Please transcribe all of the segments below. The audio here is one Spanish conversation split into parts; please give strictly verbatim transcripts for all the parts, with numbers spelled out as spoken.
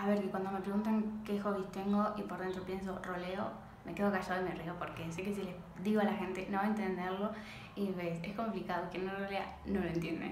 A ver, que cuando me preguntan qué hobbies tengo y por dentro pienso roleo, me quedo callado y me río porque sé que si les digo a la gente no va a entenderlo y ves, es complicado, quien no rolea no lo entiende.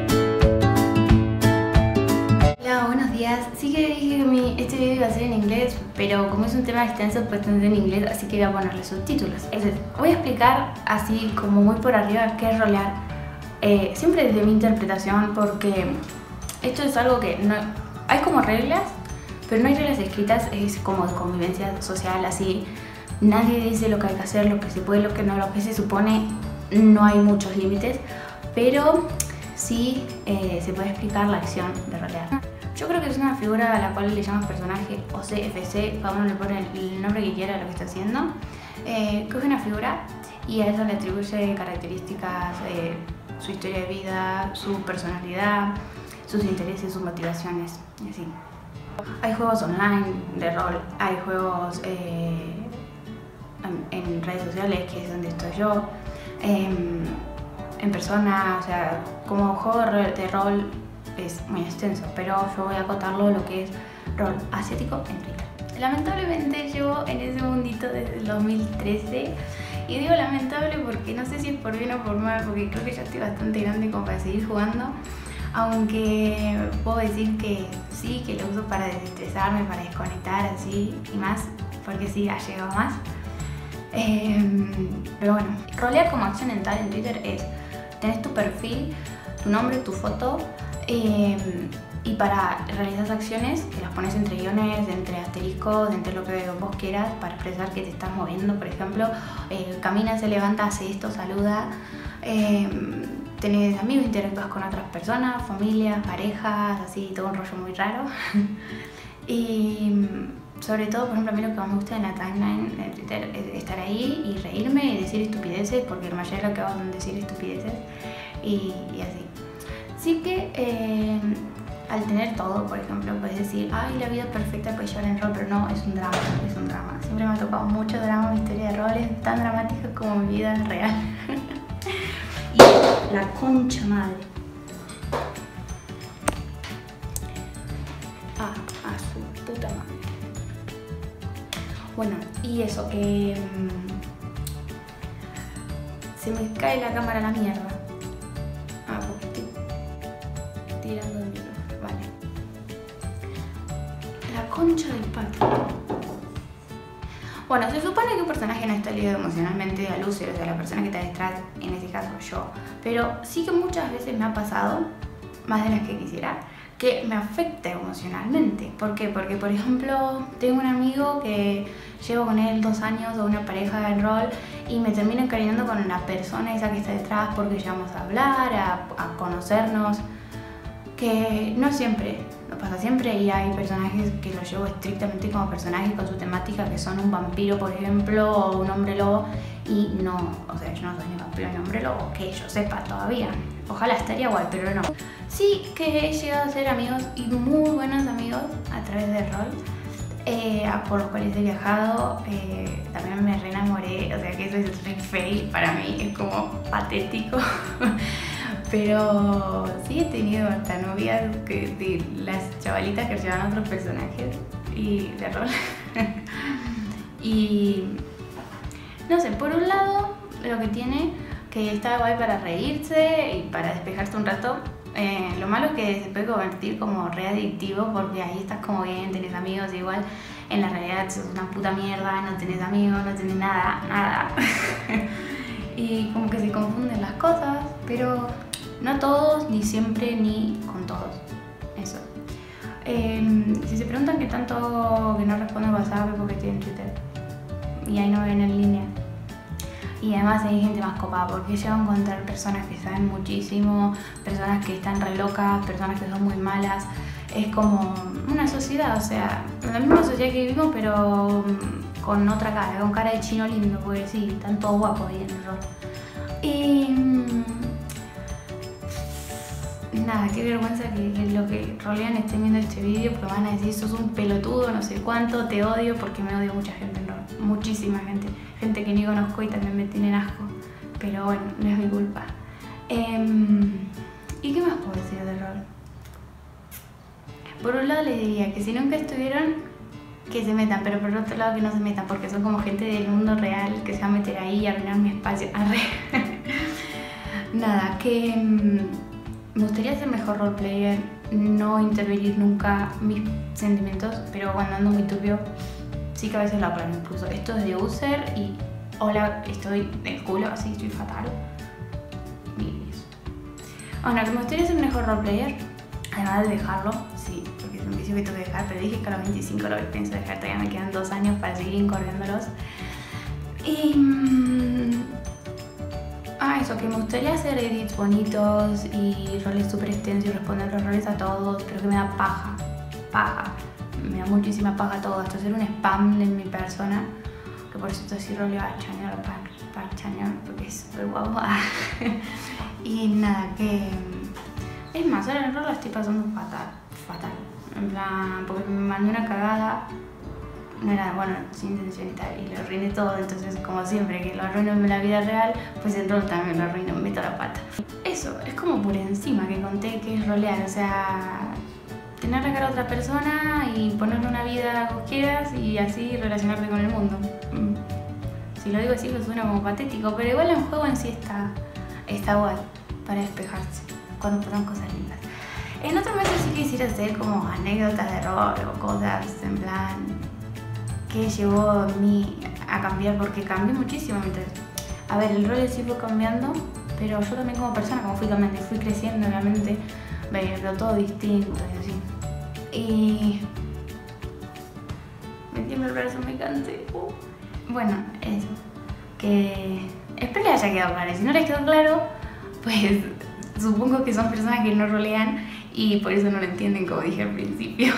Hola, buenos días. Sí que dije que mi, este video iba a ser en inglés, pero como es un tema extenso pues tendré en inglés, así que voy a ponerle subtítulos. Entonces, voy a explicar así como muy por arriba qué es rolear, eh, siempre desde mi interpretación, porque esto es algo que no hay como reglas, pero no hay reglas escritas, es como de convivencia social, así nadie dice lo que hay que hacer, lo que se puede, lo que no, lo que se supone, no hay muchos límites, pero sí eh, se puede explicar la acción de rolear. Yo creo que es una figura a la cual le llaman personaje o C F C, cada uno le pone el nombre que quiera a lo que está haciendo, eh, coge una figura y a eso le atribuye características, eh, su historia de vida, su personalidad, sus intereses, sus motivaciones, y así. Hay juegos online de rol, hay juegos eh, en, en redes sociales, que es donde estoy yo, eh, en persona, o sea, como juego de rol es muy extenso, pero yo voy a acotarlo a lo que es rol asiático en Twitter. Lamentablemente llevo en ese mundito desde el dos mil trece, y digo lamentable porque no sé si es por bien o por mal, porque creo que ya estoy bastante grande como para seguir jugando. Aunque puedo decir que sí, que lo uso para desestresarme, para desconectar así y más, porque sí, ha llegado más. Eh, pero bueno, rolear como acción en tal en Twitter es, tenés tu perfil, tu nombre, tu foto, eh, y para realizar acciones que las pones entre guiones, entre asteriscos, entre lo que vos quieras, para expresar que te estás moviendo. Por ejemplo, eh, camina, se levanta, hace esto, saluda. Eh, tenés amigos, interactúas con otras personas, familias, parejas, así, todo un rollo muy raro. Y sobre todo, por ejemplo, a mí lo que más me gusta en la timeline de Twitter es estar ahí y reírme y decir estupideces, porque la mayoría de lo que hago es decir estupideces y, y así. Sí que eh, al tener todo, por ejemplo, puedes decir, ay, la vida perfecta puede llevar en rol, pero no, es un drama, es un drama. Siempre me ha tocado mucho drama, mi historia de rol es tan dramática como mi vida real. Y la concha madre. Ah, a su puta madre. Bueno, y eso, que mmm, se me cae la cámara a la mierda. Ah, porque estoy tirando el micrófono, vale. La concha del pato. Bueno, se supone que un personaje no está ligado emocionalmente a Lucer, o sea, la persona que está detrás, en este caso yo. Pero sí que muchas veces me ha pasado, más de las que quisiera, que me afecta emocionalmente. ¿Por qué? Porque, por ejemplo, tengo un amigo que llevo con él dos años o una pareja de rol y me termino encariñando con la persona esa que está detrás porque llegamos a hablar, a, a conocernos, que no siempre, no pasa siempre, y hay personajes que los llevo estrictamente como personajes con su temática, que son un vampiro, por ejemplo, o un hombre lobo, y no, o sea, yo no soy ni vampiro ni hombre lobo, que yo sepa todavía. Ojalá estaría guay, pero no. Sí que he llegado a ser amigos y muy buenos amigos a través de rol, eh, por los cuales he viajado, eh, también me re enamoré, o sea que eso es re fail para mí, es como patético. Pero sí he tenido hasta novias que, de las chavalitas que llevan otros personajes y de rol. Y no sé, por un lado lo que tiene que está guay para reírse y para despejarte un rato. Eh, lo malo es que se puede convertir como re adictivo, porque ahí estás como bien, tenés amigos, igual en la realidad sos una puta mierda, no tenés amigos, no tenés nada, nada. Y como que se confunden las cosas, pero no todos, ni siempre, ni con todos. Eso. Eh, si se preguntan qué tanto que no respondo a WhatsApp es porque estoy en Twitter y ahí no ven en línea. Y además hay gente más copada, porque llego a encontrar personas que saben muchísimo, personas que están re locas, personas que son muy malas. Es como una sociedad, o sea, la misma sociedad que vivimos, pero con otra cara, con cara de chino lindo, porque sí, están todos guapos ahí en el rol. Y nada, qué vergüenza que, que lo que rolean estén viendo este vídeo, porque van a decir, sos un pelotudo, no sé cuánto, te odio, porque me odia mucha gente en rol, muchísima gente, gente que ni conozco y también me tienen asco, pero bueno, no es mi culpa. Eh, ¿Y qué más puedo decir de rol? Por un lado les diría que si nunca estuvieron, que se metan, pero por otro lado que no se metan, porque son como gente del mundo real que se va a meter ahí y arruinar mi espacio. Nada, que mmm, me gustaría ser mejor roleplayer, no intervenir nunca mis sentimientos, pero cuando ando muy turbio, sí que a veces lo aclaro incluso. Esto es de user y hola, estoy del culo, así estoy fatal. Y eso. Bueno, que me gustaría ser mejor roleplayer, además de dejarlo, sí, porque es un vicio que tengo que dejar, pero dije que a los veinticinco lo pienso dejar, todavía me quedan dos años para seguir incorriéndolos. Y... Mmm, ah, eso, que me gustaría hacer edits bonitos y roles súper extensos y responder los roles a todos, pero que me da paja, paja, me da muchísima paja todo, hasta hacer un spam de mi persona, que por cierto sí roleo a Chañor para, para Chañor, porque es súper guapo. Y nada, que... Es más, ahora el rol lo estoy pasando fatal, fatal, en plan, porque me mandé una cagada, no era, bueno, sin intención y tal, y lo arruiné todo, entonces como siempre que lo arruino en la vida real, pues el rol también lo arruino, me meto la pata. Eso, es como por encima que conté que es rolear, o sea, tener la cara a otra persona y ponerle una vida que vos quieras y así relacionarte con el mundo. Si lo digo así lo suena como patético, pero igual el juego en sí está, está guay para despejarse cuando pasan cosas lindas. En otros meses sí quisiera hacer como anécdotas de rol o cosas en plan que llevó a mí a cambiar, porque cambié muchísimo mientras... A ver, el rol sí fue cambiando, pero yo también como persona, como fui cambiando y fui creciendo, obviamente, veo todo distinto y así. Y... me tiembla el brazo, me cansé. Uh. Bueno, eso. Que... espero les haya quedado claro. Si no les quedó claro, pues supongo que son personas que no rolean y por eso no lo entienden, como dije al principio.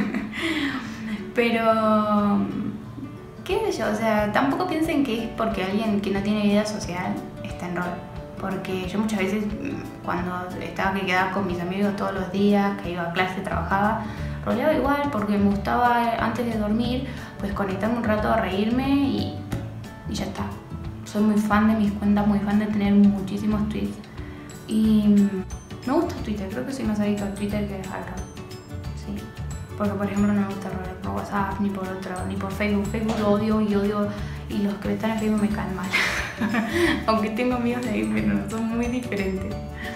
Pero... ¿qué sé yo? O sea, tampoco piensen que es porque alguien que no tiene vida social está en rol. Porque yo muchas veces, cuando estaba que quedaba con mis amigos todos los días, que iba a clase, trabajaba, roleaba igual porque me gustaba antes de dormir, pues conectarme un rato a reírme y, y ya está. Soy muy fan de mis cuentas, muy fan de tener muchísimos tweets. Y me gusta Twitter, creo que soy más adicto a Twitter que a rol. Sí. Porque por ejemplo no me gusta rolear por WhatsApp, ni por otro, ni por Facebook. Facebook lo odio y odio, y los que están en Facebook me caen mal. Aunque tengo amigos de ahí, pero son muy diferentes.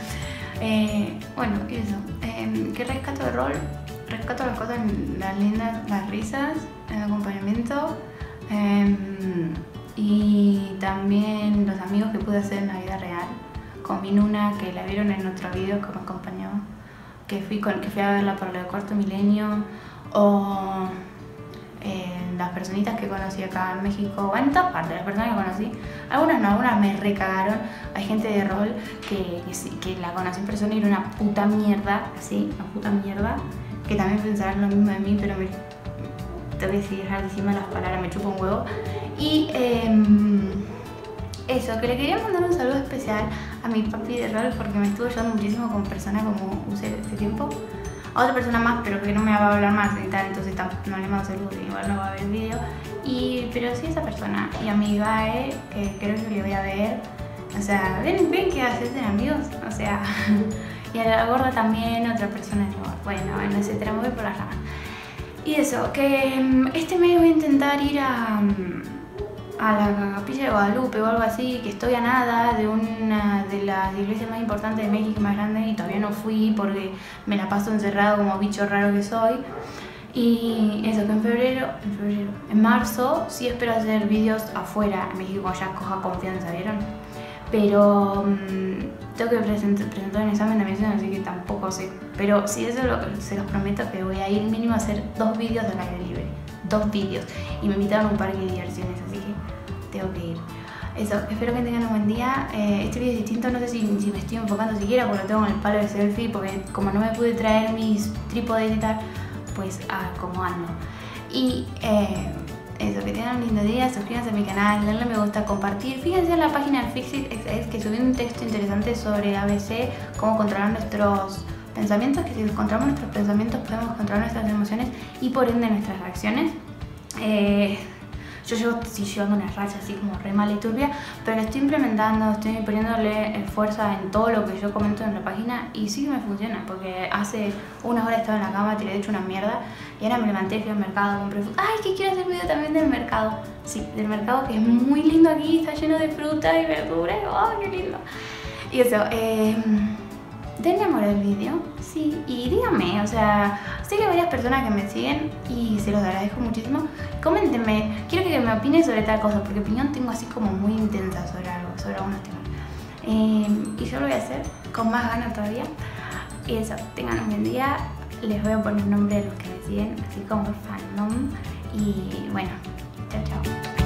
Eh, bueno, eso. Eh, ¿Qué rescato de rol? Rescato las cosas, las lindas, las risas, el acompañamiento. Eh, y también los amigos que pude hacer en la vida real. Con mi Nuna, que la vieron en otro video que me acompañó. Que fui, con, que fui a verla para lo de Cuarto Milenio, o eh, las personitas que conocí acá en México, en todas partes, las personas que conocí, algunas no, algunas me recagaron. Hay gente de rol que, que, que la conocí en persona y era una puta mierda, así, una puta mierda, que también pensarán lo mismo de mí, pero me tengo que decidir dejar de encima las palabras, me chupo un huevo. Y eh, eso, que le quería mandar un saludo especial a mi papi de rol porque me estuvo ayudando muchísimo con persona como usé este tiempo. A otra persona más, pero que no me va a hablar más y tal, entonces no le mando saludos y igual no va a ver el video. Y, pero sí esa persona, y a mi Gae, que creo que le voy a ver. O sea, ven, ven que haces de amigos, o sea, y a la gorda también, otra persona de rol. Bueno, bueno, etcétera, me voy por las ramas. Y eso, que este mes voy a intentar ir a... a la Capilla de Guadalupe o algo así, que estoy a nada de una de las iglesias más importantes de México, más grandes, y todavía no fui porque me la paso encerrado como bicho raro que soy. Y eso, que en febrero, en febrero, en marzo sí espero hacer vídeos afuera en México cuando ya coja confianza, ¿vieron? Pero mmm, tengo que presentar, presentar un examen de admisión, así que tampoco sé. Pero sí, eso lo, se los prometo, que voy a ir mínimo a hacer dos vídeos del aire libre. Dos vídeos. Y me invitaron a un parque de diversiones, así que tengo que ir. Eso, espero que tengan un buen día. Eh, este video es distinto, no sé si, si me estoy enfocando siquiera porque lo tengo en el palo de selfie, porque como no me pude traer mis trípodes y tal, pues ah, como ando. Y eh, eso, que tengan un lindo día, suscríbanse a mi canal, denle me gusta, compartir. Fíjense en la página de FixitXX que subí un texto interesante sobre A B C, cómo controlar nuestros pensamientos, que si controlamos nuestros pensamientos podemos controlar nuestras emociones y por ende nuestras acciones. Eh, Yo llevo, estoy llevando una racha así como re mal y turbia, pero lo estoy implementando, estoy poniéndole fuerza en todo lo que yo comento en la página y sí que me funciona, porque hace unas horas estaba en la cama, tiré de hecho una mierda y ahora me levanté, fui al mercado, compré fruta. ¡Ay, que quiero hacer video también del mercado! Sí, del mercado, que es muy lindo aquí, está lleno de fruta y verdura. ¡Oh, qué lindo! Y eso, eh... denle amor al vídeo, sí, y díganme, o sea, sé que hay varias personas que me siguen y se los agradezco muchísimo. Coméntenme, quiero que me opinen sobre tal cosa, porque opinión tengo así como muy intensa sobre algo, sobre algunos temas. Eh, y yo lo voy a hacer con más ganas todavía. Y eso, tengan un buen día, les voy a poner nombre de los que me siguen, así como fandom. Y bueno, chao, chao.